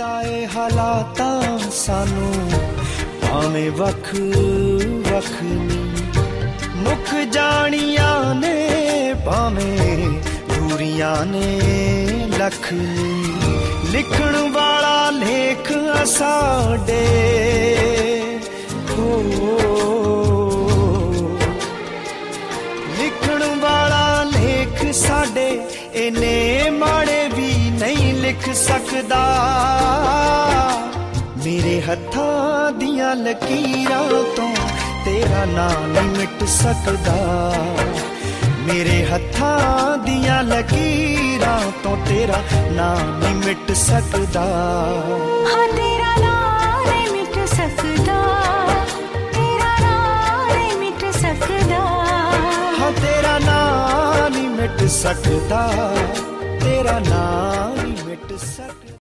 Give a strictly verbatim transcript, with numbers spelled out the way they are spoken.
ਕੀਤਾ ਏ ਹਾਲਾਤਾਂ ਸਾਨੂੰ ਭਾਵੇਂ ਵੱਖ ਵੱਖ ਨੀ ਮੁੱਕ ਜਾਣੀਆਂ ਨੇ ਭਾਵੇਂ ਦੂਰੀਆਂ ਨੇ ਲੱਖ ਨੀ ਲਿਖਣ ਵਾਲਾ ਲੇਖ ਸਾਡੇ ਹੋ ਲਿਖਣ ਵਾਲਾ ਲੇਖ ਸਾਡੇ ਇਹਨੇ ਮਾੜੇ ਵੀ ਨਹੀਂ ਲਿਖ ਸਕਦਾ ਮੇਰੇ ਹੱਥਾਂ ਦੀਆਂ ਲਕੀਰਾਂ ਤੋਂ ਤੇਰਾ ਨਾਂ ਨਹੀਂ ਮਿਟ ਸਕਦਾ ਮੇਰੇ ਹੱਥਾਂ ਦੀਆਂ ਲਕੀਰਾਂ ਤੋਂ ਤੇਰਾ ਨਾਂ ਨਹੀਂ ਮਿਟ ਸਕਦਾ ਹਾਂ ਤੇਰਾ ਨਾਂ ਨਹੀਂ ਮਿਟ ਸਕਦਾ ਤੇਰਾ ਨਾਂ ਨਹੀਂ ਮਿਟ ਸਕਦਾ ਹਾਂ ਤੇਰਾ ਨਾਂ ਨਹੀਂ ਮਿਟ ਸਕਦਾ ਤੇਰਾ ਨਾਂ